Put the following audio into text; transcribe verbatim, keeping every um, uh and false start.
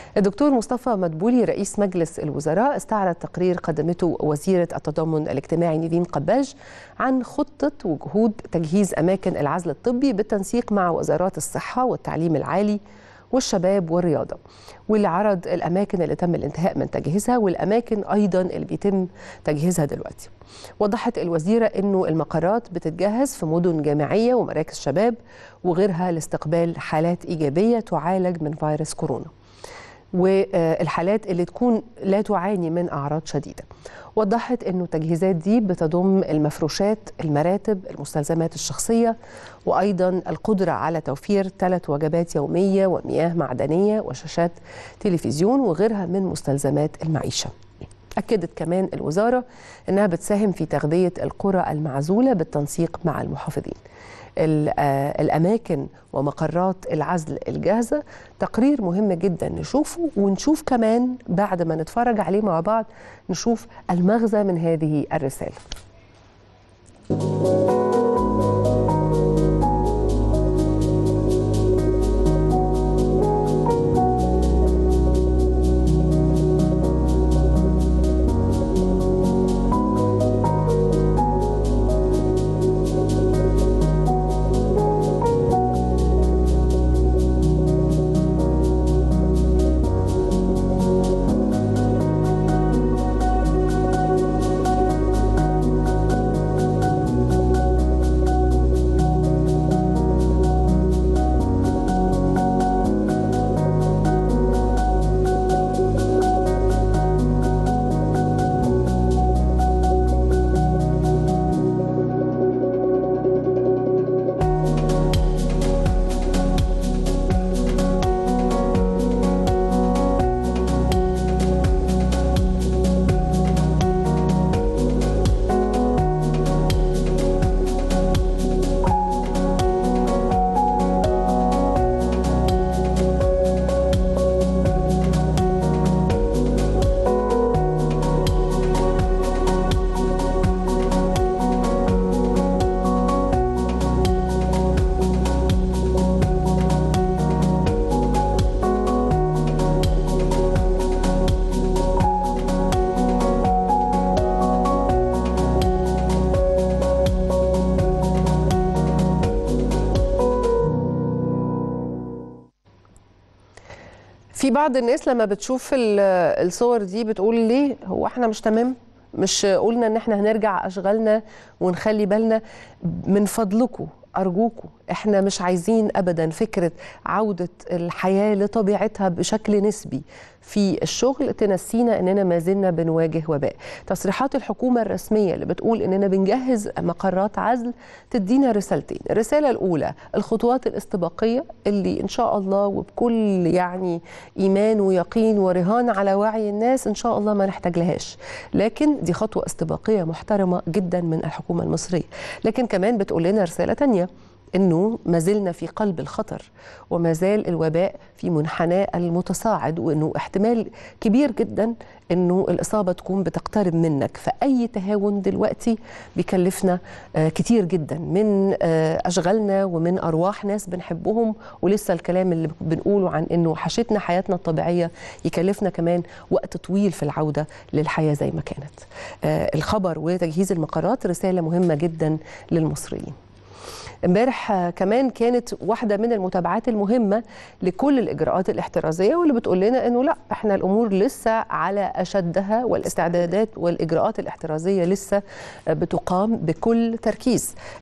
الدكتور مصطفى مدبولي رئيس مجلس الوزراء استعرض تقرير قدمته وزيرة التضامن الاجتماعي نيفين قباج عن خطة وجهود تجهيز أماكن العزل الطبي بالتنسيق مع وزارات الصحة والتعليم العالي والشباب والرياضة، واللي عرض الأماكن اللي تم الانتهاء من تجهيزها والأماكن أيضا اللي بيتم تجهيزها دلوقتي. وضحت الوزيرة أنه المقرات بتتجهز في مدن جامعية ومراكز شباب وغيرها لاستقبال حالات إيجابية تعالج من فيروس كورونا، والحالات اللي تكون لا تعاني من أعراض شديدة. وضحت أنه التجهيزات دي بتضم المفروشات، المراتب، المستلزمات الشخصية، وأيضا القدرة على توفير ثلاث وجبات يومية ومياه معدنية وشاشات تلفزيون وغيرها من مستلزمات المعيشة. أكدت كمان الوزارة أنها بتساهم في تغذية القرى المعزولة بالتنسيق مع المحافظين. الأماكن ومقرات العزل الجاهزة تقرير مهم جدا نشوفه، ونشوف كمان بعد ما نتفرج عليه مع بعض نشوف المغزى من هذه الرسالة. في بعض الناس لما بتشوف الصور دي بتقول ليه هو احنا مش تمام؟ مش قلنا ان احنا هنرجع اشغالنا ونخلي بالنا؟ من فضلكم أرجوكم، إحنا مش عايزين أبدا فكرة عودة الحياة لطبيعتها بشكل نسبي في الشغل تنسينا أننا ما زلنا بنواجه وباء. تصريحات الحكومة الرسمية اللي بتقول أننا بنجهز مقرات عزل تدينا رسالتين. الرسالة الأولى الخطوات الاستباقية اللي إن شاء الله وبكل يعني إيمان ويقين ورهان على وعي الناس إن شاء الله ما نحتاج لهاش، لكن دي خطوة استباقية محترمة جدا من الحكومة المصرية. لكن كمان بتقول لنا رسالة تانية أنه ما زلنا في قلب الخطر وما زال الوباء في منحناه المتصاعد، وأنه احتمال كبير جدا أنه الإصابة تكون بتقترب منك، فأي تهاون دلوقتي بيكلفنا كتير جدا من أشغالنا ومن أرواح ناس بنحبهم، ولسه الكلام اللي بنقوله عن أنه وحشتنا حياتنا الطبيعية يكلفنا كمان وقت طويل في العودة للحياة زي ما كانت. الخبر وتجهيز المقرات رسالة مهمة جدا للمصريين. امبارح كمان كانت واحدة من المتابعات المهمة لكل الإجراءات الاحترازية، واللي بتقول لنا أنه لا، احنا الأمور لسه على أشدها، والاستعدادات والإجراءات الاحترازية لسه بتقام بكل تركيز.